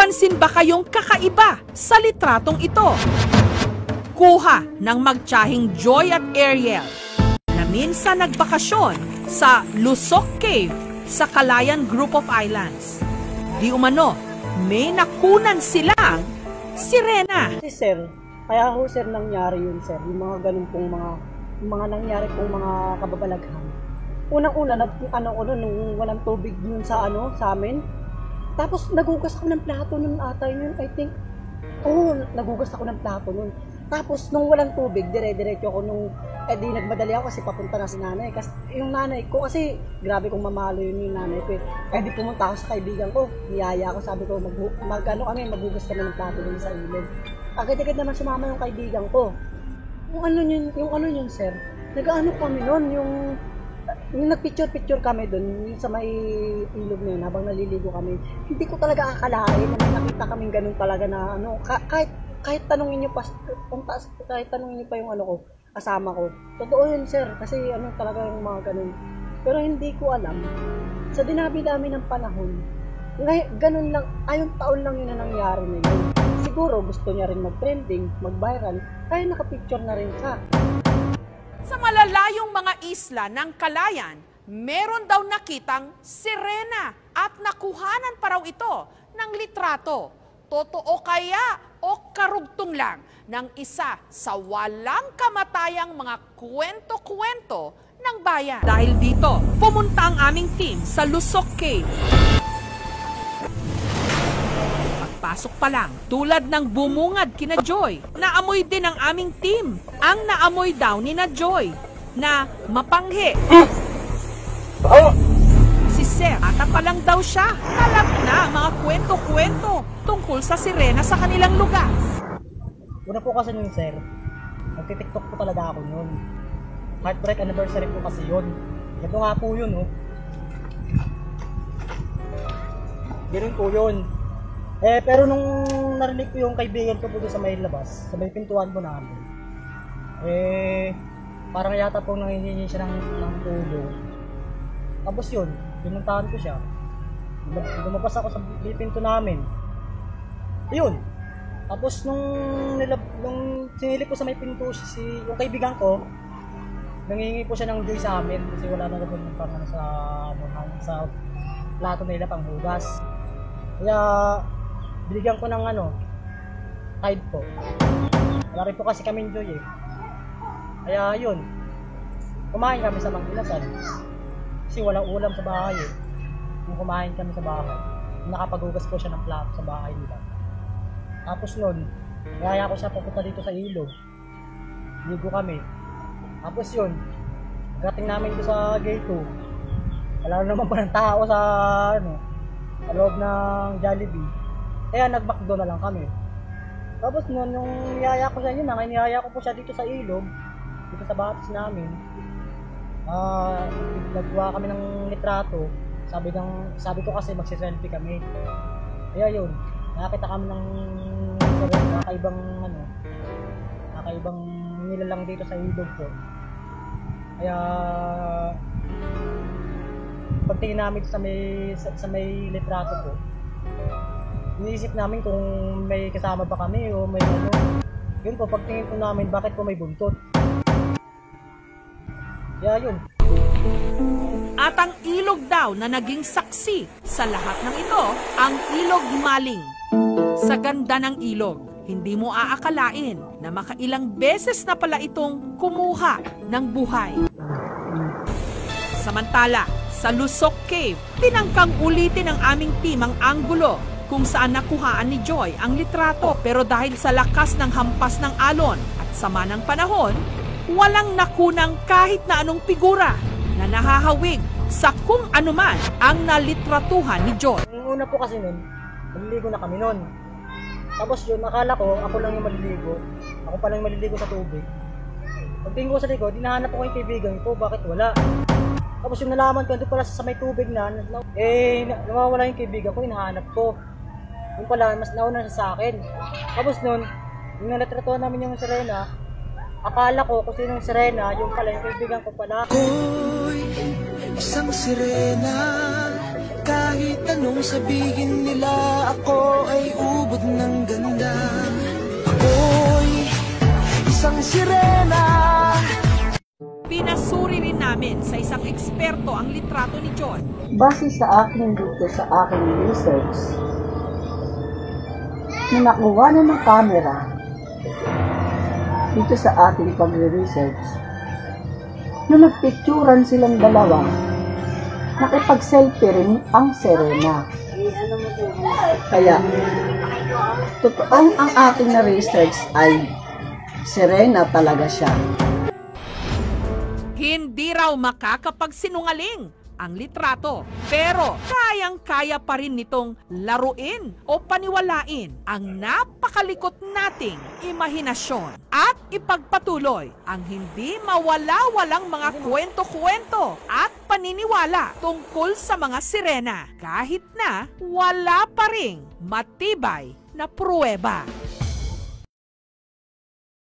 napansin ba kayong kakaiba sa litratong ito? Kuha ng magtiyahing Joy at Ariel na minsan nagbakasyon sa Lusok Cave sa Calayan Group of Islands. Di umano, may nakunan silang sirena. Sir, kaya ho sir nangyari yun sir, yung mga ganun pong mga nangyari pong mga kababalaghan. Unang-una, nung walang tubig yun sa amin. Tapos nagugas ako ng plato nun ata yun, I think. Nagugas ako ng plato nun. Tapos nung walang tubig, dire-diretso ako di nagmadali ako kasi papunta na si nanay. Kasi yung nanay ko, kasi grabe kong mamalo yung nanay ko. Di pumunta ako sa kaibigan ko. Niyaya ako, sabi ko, magugas kami ng plato nun sa ilog. Agad-agad naman sumama yung kaibigan ko. Yung ano yun, sir. Nag-ano kami nun, yung nagpicture-picture kami dun sa may ilog na yun habang naliligo kami. Hindi ko talaga akalain na nakita kaming ganun talaga na kahit tanungin niyo pa yung kasama ko. Totoo yun sir, kasi talaga yung mga ganun. Pero hindi ko alam, sa dinabi-dami ng panahon, ganun lang, ayong taon lang yun na nangyari nila. Siguro gusto niya rin mag-trending, mag-viral, kaya nakapicture na rin siya. Sa malalayong mga isla ng Calayan, meron daw nakitang sirena at nakuhanan pa raw ito ng litrato. Totoo kaya o karugtong lang ng isa sa walang kamatayang mga kwento-kwento ng bayan? Dahil dito, pumunta ang aming team sa Lusok Cave. Pagpasok pa lang, tulad ng bumungad kina Joy, naamoy din ang aming team. Ang naamoy daw ni na Joy na mapanghi. Si Sir, ata pa lang daw siya. Alam na ang mga kwento-kwento tungkol sa sirena sa kanilang lugar. Una po kasi nun sir, nagtitiktok po talaga ako nun. Heartbreak anniversary po kasi yun. Ito nga po yun, oh. Ganun po yun. Pero nung narinig ko yung kaibigan ko po doon sa may labas, sa may pintuan po namin, parang yata po nangihingi siya ng tulong. Tapos yun, pinuntahan ko siya. Lumabas ako sa pinto namin. Yun. Tapos nung sinilip ko sa may pinto yung kaibigan ko, nangihingi po siya ng joy sa amin kasi wala na naman parang sa plato nila pang hugas. Kaya binigyan ko ng tide po. Wala rin po kasi kaming joy Kaya yun, kumain kami sa Manginasan. Kasi walang ulam sa bahay Nung kumain kami sa bahay, nakapaghugas po siya ng plato sa bahay nila. Tapos nun, kaya ko siya papunta dito sa ilog. Ligo kami. Tapos yun, pagdating namin dito sa gate 2, wala naman pa ng tao sa loob ng Jollibee. Kaya nag-backdo na lang kami. Tapos nun, yung niyaya ko siya niyaya ko po siya dito sa ilog, dito sa batis namin. Naggawa kami ng litrato. Sabi ko kasi magsi-selfie kami. Kaya yun, nakakita kami ng kakaibang nilalang dito sa ilog ko. Kaya pagtingin namin sa may litrato ko, iniisip namin kung may kasama ba kami o may Yun po, pagtingin ko namin, bakit po may buntot. Kaya yun. At ang ilog daw na naging saksi sa lahat ng ito, ang Ilog Maling. Sa ganda ng ilog, hindi mo aakalain na makailang beses na pala itong kumuha ng buhay. Samantala, sa Lusok Cave, tinangkang ulitin ng aming team ang anggulo kung saan nakuhaan ni Joy ang litrato. Pero dahil sa lakas ng hampas ng alon at sama ng panahon, walang nakunang kahit na anong figura na nahahawig sa kung anuman ang nalitratuhan ni Joy. Yung una po kasi nun, maliligo na kami nun. Tapos yun, akala ko, ako lang yung maliligo. Ako pa lang maliligo sa tubig. Pagtingin ko sa likod, hinahanap ko yung kaibigan ko, bakit wala? Tapos yung nalaman ko, doon pala sa may tubig nawawala yung kaibigan ko, hinahanap ko. Yung pala, mas nauna siya sa akin. Tapos nun, yung nalitratuhan namin yung sirena, akala ko kung sino yung sirena, yung pala yung kaibigan ko pala. Ako'y isang sirena, Kahit anong sabihin nila, ako ay ubod ng ganda. Ako'y isang sirena. Pinasuri rin namin sa isang eksperto ang litrato ni John. Base sa akin dito sa aking research, na nakuha na ng camera dito sa ating pagre-research, nung nagpicturan silang dalawa, nakipag-selfie rin ang Serena. Kaya, totoong ang aking na-research ay Serena talaga siya. Hindi raw makakapagsinungaling ang litrato, pero kayang-kaya pa rin nitong laruin o paniwalain ang napakalikot nating imahinasyon at ipagpatuloy ang hindi mawala-walang mga kwento-kwento at paniniwala tungkol sa mga sirena kahit na wala pa ring matibay na pruweba.